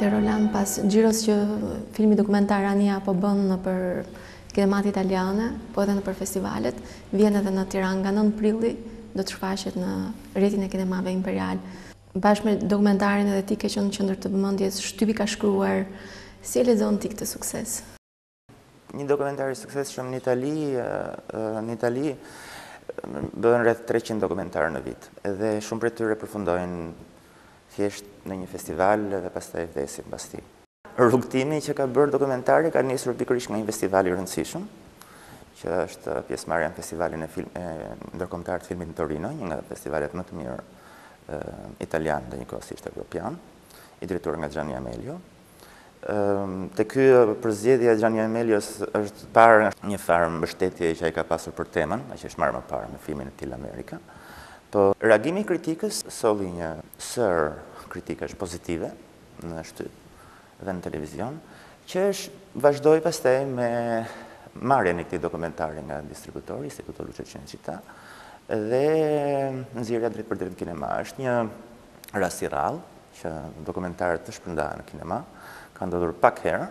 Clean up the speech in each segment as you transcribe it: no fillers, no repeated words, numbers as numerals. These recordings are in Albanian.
Roland, pas xhiros që filmi dokumentar Ania po bën për kinemat italiane, po edhe në për festivalet, vjen edhe në Tiranë nga 9 prilli, do të shfaqet në rrjetin e kinemave imperial. Bashkë me dokumentarin edhe ti ke qenë në qendër të vëmendjes, shtypi ka shkruar, si e lexon ti këtë sukses? Një dokumentar i suksesshëm në Itali bëhen rreth 300 dokumentarë në vit, edhe shumë prej tyre përfundojnë thjesht në një festival dhe pastaj vdesin pas tij. Rrugtimi që ka bërë dokumentari ka nisur pikërisht nga një festival i rëndësishëm, që është pjesëmarrja në festivalin e ndërkombëtar të filmit në Torino, një nga festivalet më të mirë italian dhe njëkohësisht evropian, i drejtuar nga Gianni Amelio. Te ky përzgjedhja e Gianni Amelios është parë një farë mbështetje që ai ka pasur për temën, aq është marrë më parë me filmin e Til Amerika. Po reagimi i kritikës solli një sër kritikash pozitive në shtyp dhe në televizion, që vazhdoi pastaj me marrjen e këtij dokumentari nga distributori, Istituto Luce Cinecittà, dhe nxjerrja drejt për drejt në kinema. Është një rast i rrallë që dokumentarët të shpërndahen në kinema, ka ndodhur pak herë,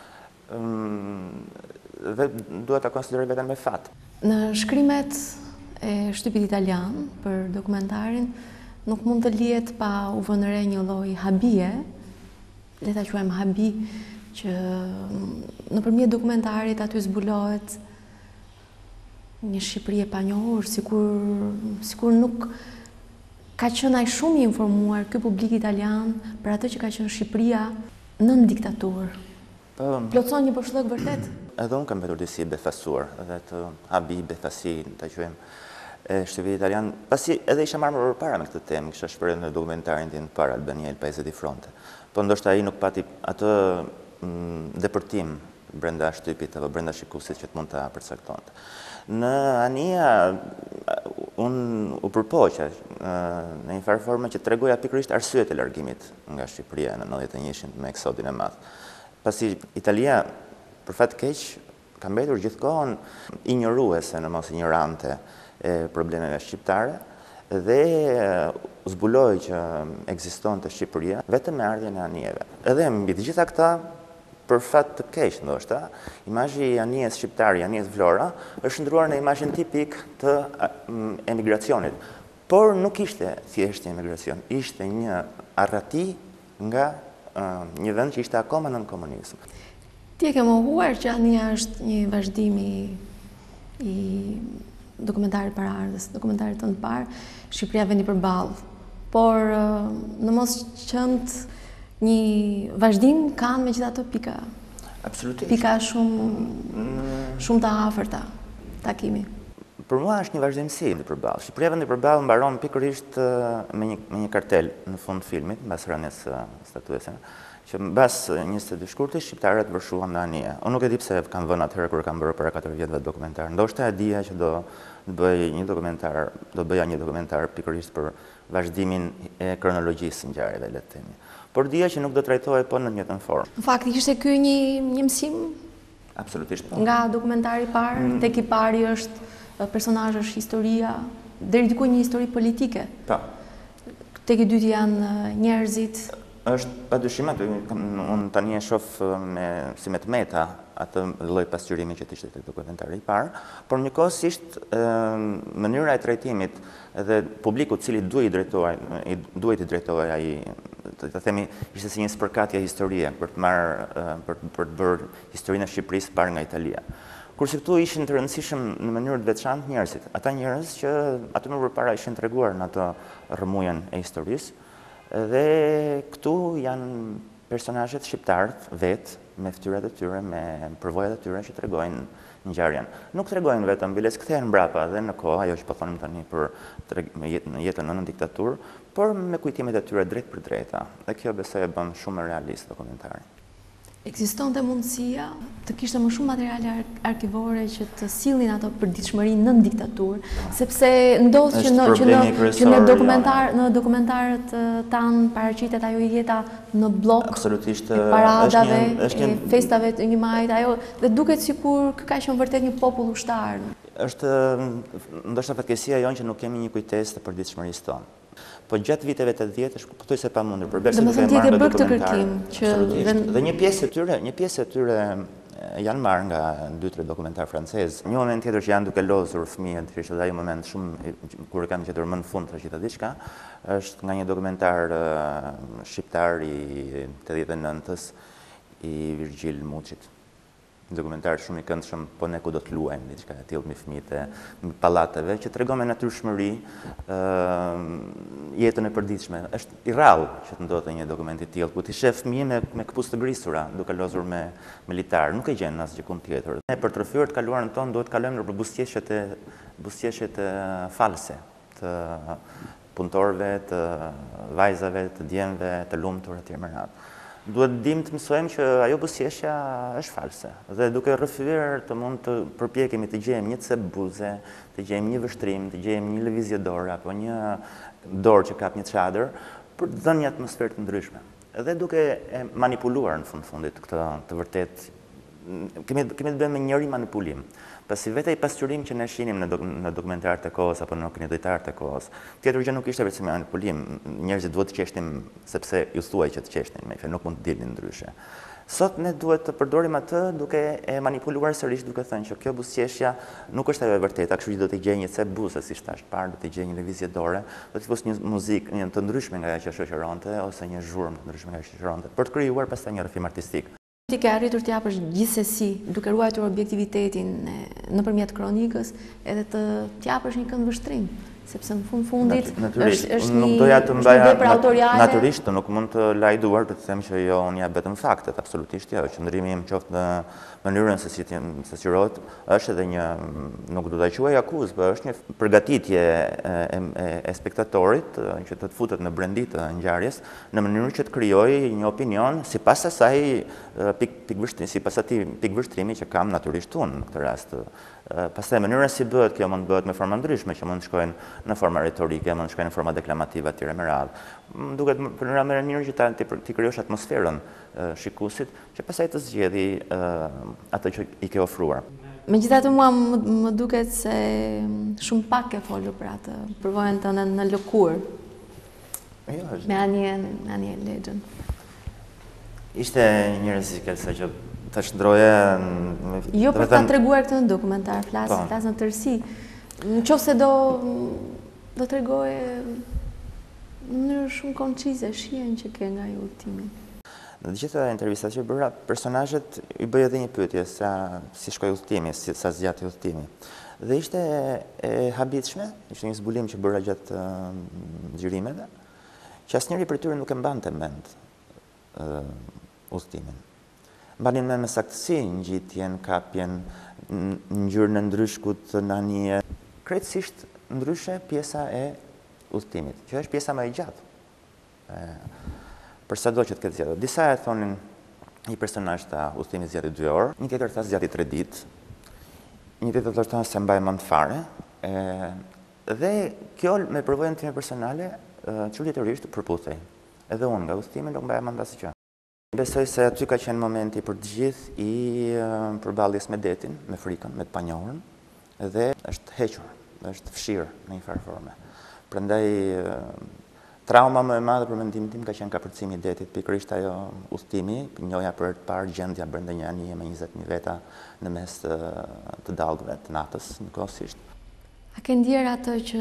dhe duhet ta konsideroj vetëm me fat. Në shkrimet e shtypit italian për dokumentarin, nuk mund të lihet pa u vënë re një lloj habie, le ta quajmë habi, që nëpërmjet dokumentarit aty zbulohet një Shqipëri e panjohur, sikur nuk ka qenë aq shumë i informuar ky publik italian për atë që ka qenë Shqipëria nën diktaturë. Plotson një boshllëk vërtet? Edhe unë kam mbetur disi befasuar, edhe të habi, befasi, ta quajmë, e shtypit italian, pasi edhe isha marrë më përpara me këtë temë, kisha shprehur në dokumentarin tim para Albania il paese di fronte. Po ndoshta ai nuk pati atë depërtim brenda shtypit apo brenda shikuesit që të mund ta përcaktonte. Në Ania unë u përpoqa në një farë forme që tregoja pikërisht arsyet e largimit nga Shqipëria në 91-shin me eksodin e madh. Pasi Italia, për fat keq, ka mbetur gjithkohon injoruese në mos ignorante e problemeve shqiptare dhe zbuloi që ekzistonte Shqipëria vetëm me ardhjen e anijeve. Edhe mbi të gjitha këta, për fat të keq ndoshta, imazhi i anijes shqiptare, anijes Vlora, është ndruar në imazhin tipik të emigracionit. Por nuk ishte thjesht një emigracion, ishte një arrati nga një vend që ishte akoma nën komunizëm. Ti e ke mohuar që Ania është një vazhdim i dokumentarit paraardhës, dokumentarit tënd parë, Shqipëria vendi përballë. Por në mos qënd një vazhdim kanë megjithatë pika. Absolutisht. Pika shumë të afërta takimi. Për mua është një vazhdimsi në përballë. Shqipëria vendi përballë mbaron pikërisht me një kartel në fund filmit, mbas rënies statuese, që mbas 22 shkurtit shqiptarët vërshuan në anije. Unë nuk e di pse kanë vënë atëherë kur kanë bërë para 4 vjetëve dokumentar. Ndoshta e dija që do bëja një dokumentar pikërisht për vazhdimin e kronologjisë së ngjarjeve, le të themi. Por dija që nuk do trajtohej po në të njëjtën formë. Në fakt ishte ky një mësim? Absolutisht po. Nga dokumentari i parë, tek i pari është personazh, është historia, deri diku një histori politike. Po. Tek i dyti janë njerëzit. Është padyshim aty, unë tani e shoh si me të meta atë lloj pasqyrimi që ishte tek dokumentari i parë, por njëkohësisht mënyra e trajtimit dhe publiku i cili duhet i drejtohej ai, të themi, ishte si një spërkatje historie për të bërë historinë e Shqipërisë parë nga Italia. Kurse këtu ishin të rëndësishëm në mënyrë të veçantë njerëzit, ata njerëz që aty më përpara ishin treguar në atë rrëmujën e historisë. Dhe këtu janë personazhet shqiptarët vetë, me fytyrat e tyre, me përvojat e tyre që tregojnë ngjarjen. Nuk tregojnë vetëm biles kthehen mbrapa dhe në kohë, ajo që po thonim tani për jetën në diktaturë, por me kujtimet e tyre drejt për drejta. Dhe kjo besoj e bën shumë realist dokumentarin. Ekzistonte mundësia të kishte më shumë materiale arkivore që të sillnin ato përditshmërinë nën diktaturë, sepse ndodh që në dokumentarët tanë paraqitet ajo jeta në blok, paradave, festave të 1 majit, ajo dhe duket sikur ka qenë vërtet një popull ushtar. Është ndoshta fatkeqësia jonë që nuk kemi një kujtesë të përditshmërisë tonë. Po gjatë viteve 80 është pothuajse se pamundur. Domethënë ti ke bërë këtë kërkim që dhe një pjesë e tyre janë marrë nga 2-3 dokumentar francez. Një moment tjetër që janë duke lozur fëmijët, që ishte ai moment shumë kur e kam gjetur më në fund trashëgita diçka, është nga një dokumentar shqiptar i 89-s i Virgjil Muçit. Dokumentar shumë i këndshëm, po ne ku do të luajmë, diçka e tillë me fëmijët e pallateve, që tregon me natyrshmëri jetën e përditshme. Është i rrallë që të ndodhte një dokument i tillë, ku ti shef fëmijë me këpucë të grisura, duke lozur me litar, nuk e gjen asgjë kund tjetër. Ne për të rrëfyer të kaluarën tonë duhet të kalojmë nëpër buzëqeshjet false të punëtorëve, të vajzave, të djemve, të lumtur etj. Me radhë. Duhet dim të mësojmë që ajo buzëqeshja është false dhe duke rrëfyer të mund të përpjekemi të gjejmë një cep buze, të gjejmë një vështrim, të gjejmë një lëvizje dorë apo një dorë që kap një çadër për të dhënë një atmosferë të ndryshme. Dhe duke e manipuluar në fundit këtë të vërtet kemi të bëjmë me njëri manipulim. Pasi vetë ai pasqyrim që ne shinim në dokumentarët e kohës apo në kinoditarët e kohës, tjetër gjë nuk ishte vetëm manipulim, njerëzit duhet të qeshnin sepse ju thuaj që të qeshnin, nuk mund të dilnin ndryshe. Sot ne duhet të përdorim atë duke e manipuluar sërish, duke thënë që kjo buzëqeshja nuk është ajo e vërteta, kështu që do të gjej një cep buze, siç thash parë, do të gjej një lëvizje dore, do të fos një muzikë një të ndryshme nga ajo që shoqëronte ose një zhurmë të ndryshme nga ajo që shoqëronte, për të krijuar pastaj një rrëfim artistik. Ti ke arritur të japësh gjithsesi, duke ruajtur objektivitetin nëpërmjet kronikës, edhe të japësh një kënd vështrim, sepse në fundit është një vepër autoriale. Natyrisht, nuk mund të lajduar të them që jo unë jap vetëm faktet, absolutisht jo, qëndrimi im qoftë në mënyrën se si shoqërohet, është edhe një, nuk do ta quaj akuzë, por është një përgatitje e spektatorit që të futet në brendi të ngjarjes në mënyrë që të krijojë një opinion sipas asaj sipas atij pikvështrimi që kam natyrisht unë në këtë rast. Pastaj mënyra si bëhet, kjo mund të bëhet me forma ndryshme, që mund të shkojnë në forma retorike, mund të shkojnë në forma deklamative etj. Me radhë. Duket për një mënyrë që ti krijosh atmosferën shikuesit, që pastaj të zgjedhë atë që i ke ofruar. Megjithatë mua më duket se shumë pak ke folur për atë përvojën tënde në lëkurë. Me Aniel Lexhën. Ishte një rrezik Elsa që të shndroje... Jo për ta treguar këtë në dokumentar, flas në tërësi. Nëse do tregoje në mënyrë shumë koncize shihen që ke nga ai udhëtimi. Në të gjitha intervistat që bëra, personazhet i bëj edhe një pyetje si shkoi udhëtimi, sa zgjati udhëtimi. Dhe ishte e habitshme, ishte një zbulim që bëra gjatë xhirimeve, që asnjëri prej tyre nuk e mbante mend udhëtimin. Mbanin me saktësi ngjitjen, kapjen, ngjyrën e ndryshkut në anije. Krejtësisht ndryshe pjesa e udhëtimit, që është pjesa më e gjatë. Për sado që të ketë zgjatur. Disa e thonin një personazh ta udhëtimi zgjati 2 orë, një tjetër tha zgjati 3 ditë, një tjetër thoshte se mbaj mend fare. Dhe kjo me përvojën time personale çuditërisht përputhej. Edhe unë nga udhëtimi nuk mbaja mend asgjë. Besoj se aty ka qenë momenti për të gjithë i përballjes me detin, me frikën, me të panjohurën, dhe është hequr, është fshirë në një farë forme. Prandaj trauma më e madhe për mendimin tim ka qenë kapërcimi i detit, pikërisht ajo udhëtimi, njoja për të parë gjendja brenda një anije me 20.000 veta në mes të dallgëve të natës njëkohësisht. A ke ndjer atë që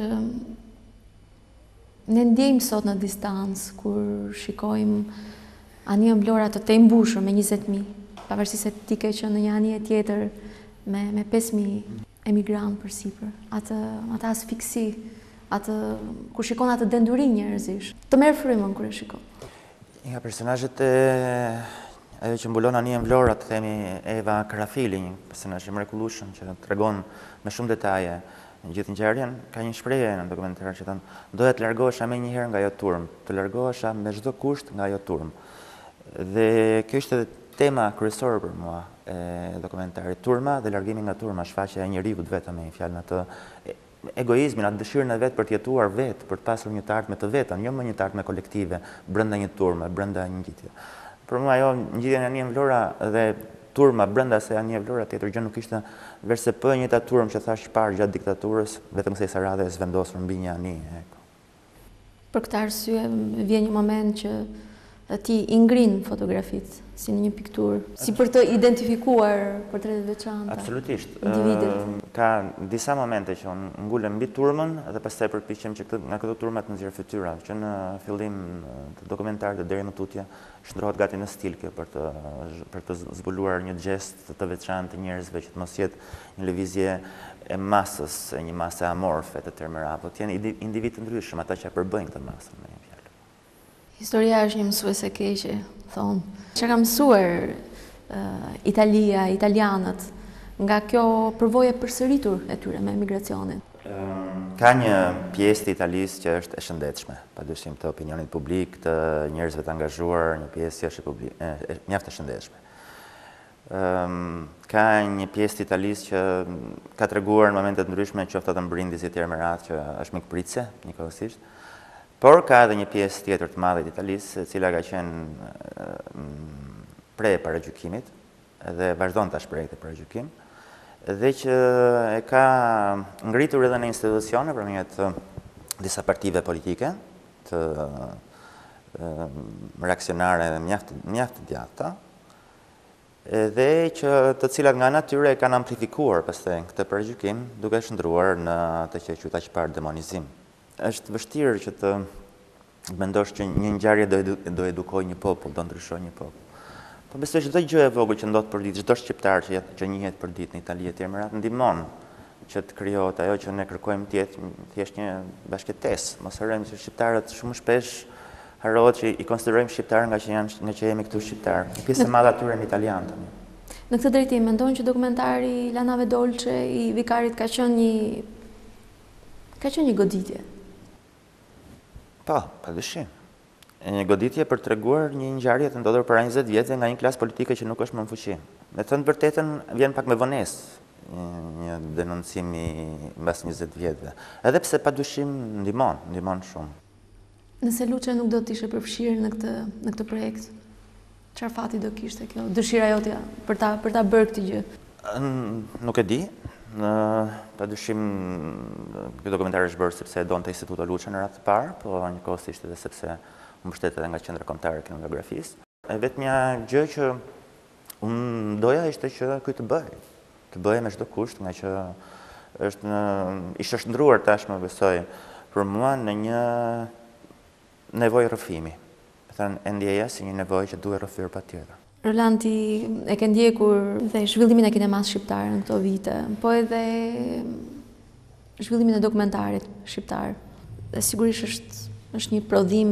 ne ndjejmë sot në distancë kur shikojmë anije mblora të mbushur me 20.000, pavarësisht se ti ke qenë në një anije tjetër me 5.000 emigrantë përsipër. Atë asfiksi, kur shikon atë denduri njerëzish, të merr frymën kur e shikon. Nga personazhet ajo që mbulon anijen Vlora, të themi Eva Karafili, një personazh i mrekullueshëm që tregon me shumë detaje gjithë ngjarjen, ka një shprehje në dokumentar që thon: "Doja të largohesha më njëherë nga ajo turm, të largohesha me çdo kusht nga ajo turm." Dhe kjo është edhe tema kryesore për mua e dokumentarit. Turma dhe largimi nga turma, shfaqja e njeriut vetëm me fjalën atë egoizmin, atë dëshirën e vet për të jetuar vetë, për të pasur një të ardhme të vetën, jo më një të ardhme kolektive, brenda një turme, brenda një ngjitje. Për mua ajo ngjitja e Anijes Vlora dhe turma brenda se Anijes Vlora tjetër gjë nuk ishte verse për një turm që thash parë gjatë diktaturës, vetëm se sa radhë e zvendosur mbi një anije. Për këtë arsye vjen një moment që ti i ngrin fotografitë si në një pikturë, si për të identifikuar portretet veçanta. Absolutisht. Individet. Ka disa momente që unë ngulem mbi turmën dhe pastaj përpiqem që nga këto turma të nxjerr fytyra, që në fillim të dokumentarit deri më tutje shndrohet gati në stil kjo për të zbuluar një gjest të veçantë të njerëzve që të mos jetë një lëvizje e masës, një masë amorfe të tërmëra, po të jenë individ të ndryshëm, ata që përbëjnë këtë masë, me një fjalë. Historia është një mësuese e keqe, thonë. Që ka mësuar Italia, italianët, nga kjo përvojë e përsëritur e tyre me emigracionin? Ka një pjesë të Italisë që është e shëndetshme, padyshim të opinionit publik, të njerëzve të angazhuar, një pjesë që është mjaft e shëndetshme. Ka një pjesë të Italisë që ka treguar në momente të ndryshme qoftë ato mbrindis e tjerë me radhë që është mikpritëse njëkohësisht. Por ka edhe një pjesë tjetër të madhe të Italisë, e cila ka qenë pre paragjykimit dhe vazhdon ta shprehë këtë paragjykim, dhe që e ka ngritur edhe në institucione përmjet disa partive politike të reaksionare dhe mjaft të djata, dhe që të cilat nga natyre e kanë amplifikuar pastaj këtë paragjykim duke shndruar në atë që quhet aq parë demonizim. Është vështirë që të mendosh që një ngjarje do edukojë një popull, do ndryshojë një popull. Po besoj çdo gjë e vogël që ndodh për ditë, çdo shqiptar që njihet për ditë në Itali etj. Ndihmon që të krijohet ajo që ne kërkojmë të jetë thjesht një bashkëtesë. Mos harrojmë se shqiptarët shumë shpesh harrohet që i konsiderojmë shqiptar nga që jemi këtu shqiptar. Pjesë e madhe atyre janë italianë tani. Në këtë drejtim mendon që dokumentari La nave dolce i vikarit ka qenë një goditje? Po, padyshim. Një goditje për treguar një ngjarje të ndodhur para 20 vjetëve nga një klasë politike që nuk është më në fuqi. Me thënë të vërtetën, vjen pak me vonesë një denoncim mbas 20 vjetëve. Edhe pse padyshim ndihmon shumë. Nëse Luçe nuk do të ishe përfshirë në këtë projekt, çfarë fati do kishte kjo? Dëshira jote për ta bërë këtë gjë? Nuk e di. Padyshim ky dokumentar është bërë sepse e donte Instituto Luçe në radhë të parë, po njëkohësisht edhe sepse u mbështet edhe nga Qendra Kombëtare e Kinematografisë. E vetmja gjë që unë doja ishte që ky të bëhej me çdo kusht, nga që ishte shndruar tashmë besoj për mua në një nevojë rrëfimi. Do thënë e ndjeja si një nevojë që duhet rrëfyer patjetër. Roland, ti e ke ndjekur dhe zhvillimin e kinemas shqiptar në këto vite, po edhe zhvillimin e dokumentarit shqiptar. Dhe sigurisht është një prodhim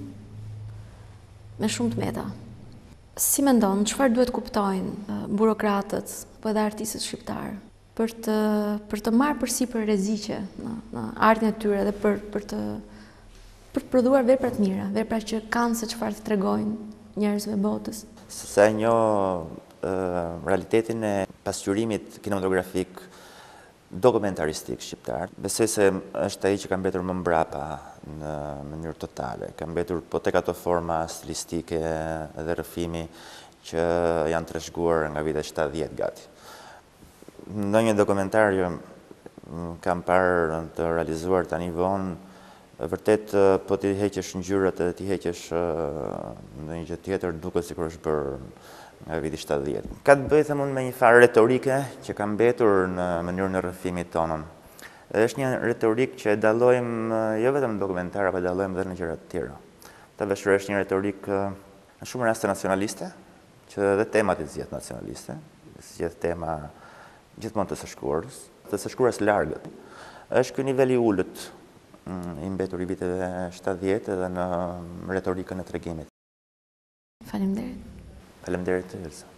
me shumë të meta. Si mendon, çfarë duhet kuptojnë burokratët, po edhe artistët shqiptar për të marrë përsipër rreziqe në artin e tyre dhe për të prodhuar vepra të mira, vepra që kanë se çfarë të tregojnë njerëzve botës? Se e njoh realitetin e pasqyrimit kinematografik dokumentaristik shqiptar, besoj se është ai që ka mbetur më mbrapa në mënyrë totale, ka mbetur po tek ato forma stilistike dhe rrëfimi që janë trashëguar nga vitet 70 gati. Ndonjë dokumentar që kam parë të realizuar tani vonë, vërtet po t'i heqësh ngjyrat edhe t'i heqësh ndonjë gjë tjetër duket sikur është bërë nga viti 70. Ka të bëjë themun me një farë retorike që ka mbetur në mënyrën e rrëfimit tonën. Është një retorik që e dallojmë jo vetëm në dokumentar, por e dallojmë edhe në gjëra të tjera. Ta vështirë është një retorik në shumë raste nacionaliste, që edhe temat i zgjedh nacionaliste, zgjedh tema gjithmonë të së shkuarës largët. Është ky nivel i ulët i mbetur i viteve 70 edhe në retorikën e tregimit. Faleminderit. Faleminderit, Elsa.